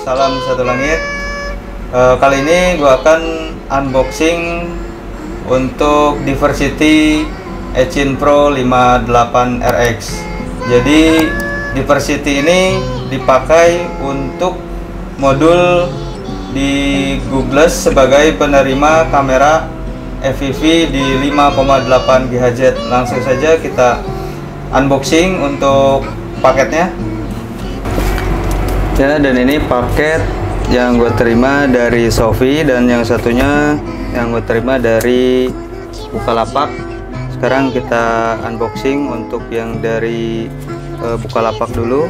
salam satu langit. Kali ini gue akan unboxing untuk Diversity Etchin Pro 58RX. Jadi Diversity ini dipakai untuk modul di Google sebagai penerima kamera FPV di 5,8 GHz. Langsung saja kita unboxing untuk paketnya. Ya, dan ini paket yang gue terima dari Shopee dan yang satunya yang gue terima dari Bukalapak. Sekarang kita unboxing untuk yang dari Bukalapak dulu.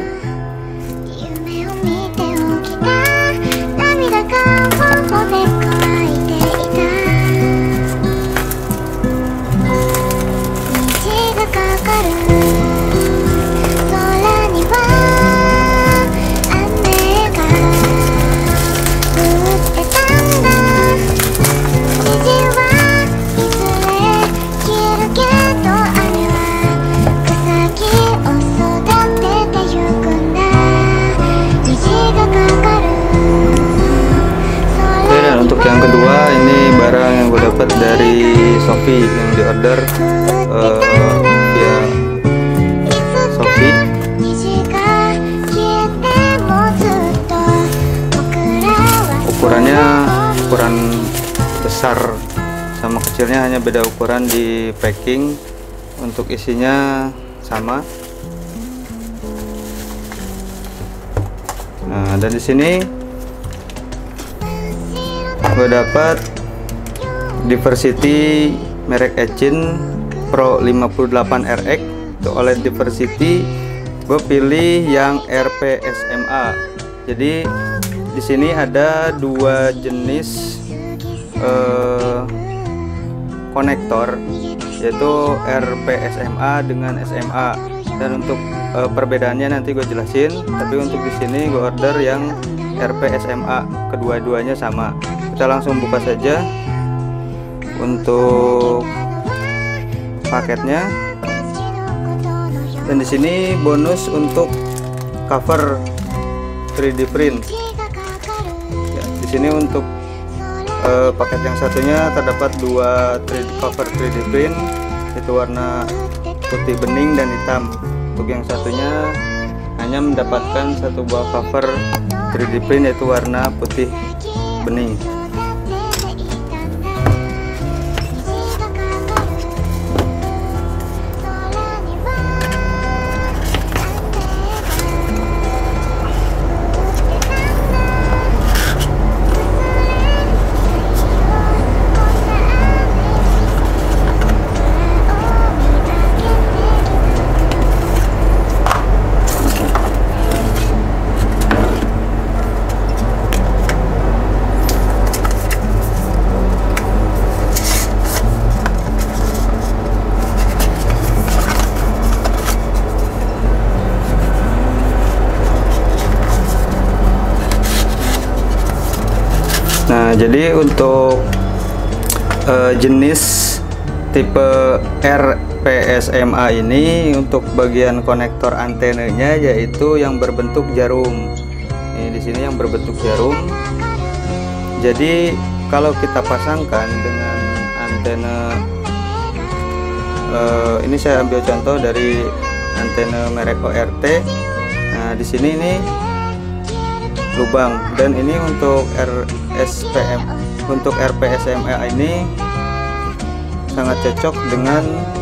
Untuk yang kedua, ini barang yang gue dapat dari Shopee yang diorder via Shopee. Ukurannya ukuran besar sama kecilnya hanya beda ukuran di packing. Untuk isinya sama. Nah, dan di sini gue dapat Diversity merek Etchin Pro 58RX. Untuk OLED Diversity gue pilih yang RP-SMA. Jadi di sini ada dua jenis konektor, yaitu RP-SMA dengan SMA. Dan untuk perbedaannya nanti gue jelasin. Tapi untuk di sini gue order yang RP-SMA, kedua-duanya sama. Kita langsung buka saja untuk paketnya. Dan di sini bonus untuk cover 3D print. Ya, di sini untuk paket yang satunya terdapat dua cover 3D print, itu warna putih bening dan hitam. Untuk yang satunya hanya mendapatkan satu buah cover 3D print, yaitu warna putih bening. Nah, jadi untuk jenis tipe RP-SMA ini, untuk bagian konektor antenanya yaitu yang berbentuk jarum. Ini di sini yang berbentuk jarum. Jadi kalau kita pasangkan dengan antena, ini saya ambil contoh dari antena merek ORT. Nah, di sini ini lubang, dan ini untuk untuk RP-SMA ini sangat cocok dengan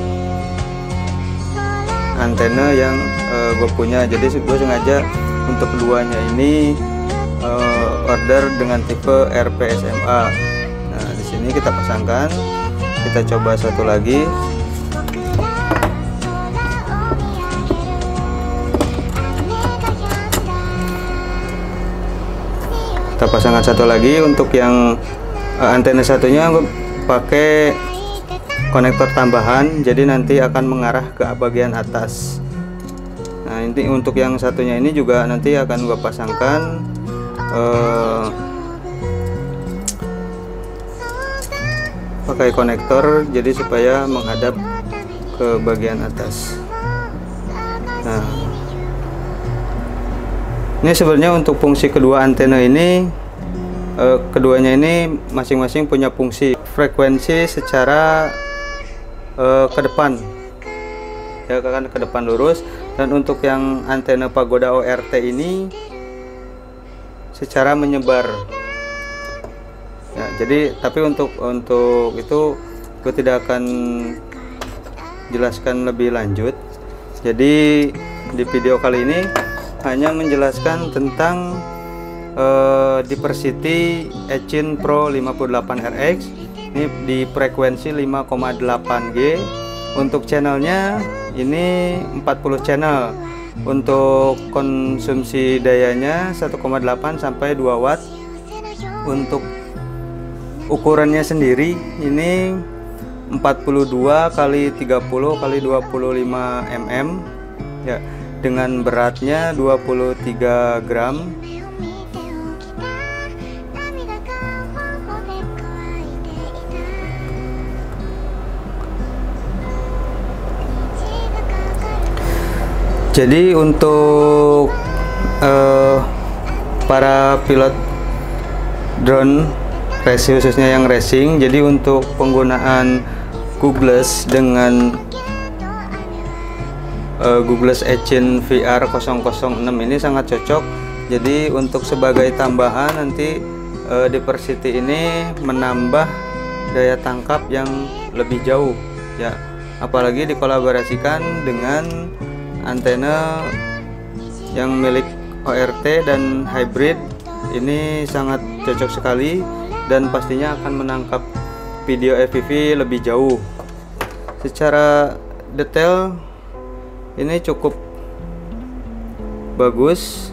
antena yang gue punya. Jadi gue sengaja untuk keduanya ini order dengan tipe RP-SMA. Nah, di sini kita pasangkan, kita coba satu lagi. Kita pasangkan satu lagi. Untuk yang antena satunya gue pakai konektor tambahan, jadi nanti akan mengarah ke bagian atas. Nah, ini untuk yang satunya ini juga nanti akan gue pasangkan pakai konektor, jadi supaya menghadap ke bagian atas. Nah, Ini sebenarnya untuk fungsi kedua antena ini, keduanya ini masing-masing punya fungsi frekuensi secara ke depan, ya kan, ke depan lurus. Dan untuk yang antena Pagoda ORT ini secara menyebar. Ya, jadi tapi untuk itu gue tidak akan jelaskan lebih lanjut. Jadi di video kali ini hanya menjelaskan tentang Diversity Etchin Pro 58RX ini di frekuensi 5,8G. Untuk channelnya ini 40 channel. Untuk konsumsi dayanya 1,8 sampai 2 watt. Untuk ukurannya sendiri ini 42 kali 30 kali 25 mm ya, dengan beratnya 23 gram. Jadi untuk para pilot drone khususnya yang racing, jadi untuk penggunaan Google's dengan Google's Etchin VR 006 ini sangat cocok. Jadi untuk sebagai tambahan nanti Diversity ini menambah daya tangkap yang lebih jauh ya, apalagi dikolaborasikan dengan antena yang milik ORT dan hybrid. Ini sangat cocok sekali dan pastinya akan menangkap video FPV lebih jauh. Secara detail ini cukup bagus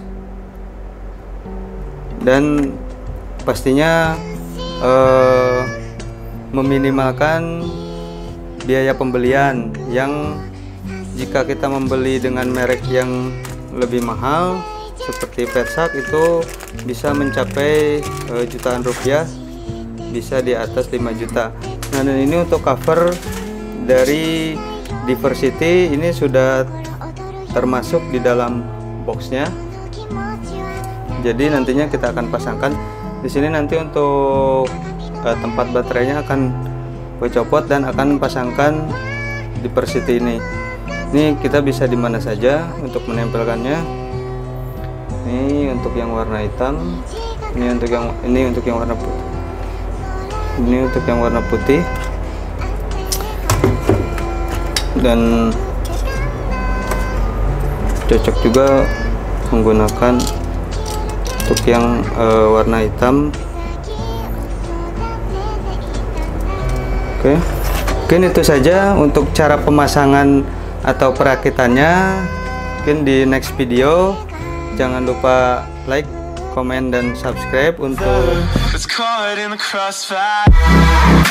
dan pastinya meminimalkan biaya pembelian yang jika kita membeli dengan merek yang lebih mahal seperti Petsak itu bisa mencapai jutaan rupiah, bisa di atas 5 juta. Nah, dan ini untuk cover dari Diversity ini sudah termasuk di dalam boxnya. Jadi nantinya kita akan pasangkan di sini. Nanti untuk tempat baterainya akan gue copot dan akan pasangkan Diversity ini. Ini kita bisa di mana saja untuk menempelkannya. Ini untuk yang warna hitam, ini untuk yang warna putih. Ini untuk yang warna putih. Dan cocok juga menggunakan untuk yang warna hitam. Oke. Mungkin itu saja untuk cara pemasangan atau perakitannya. Mungkin di next video jangan lupa like, komen, dan subscribe untuk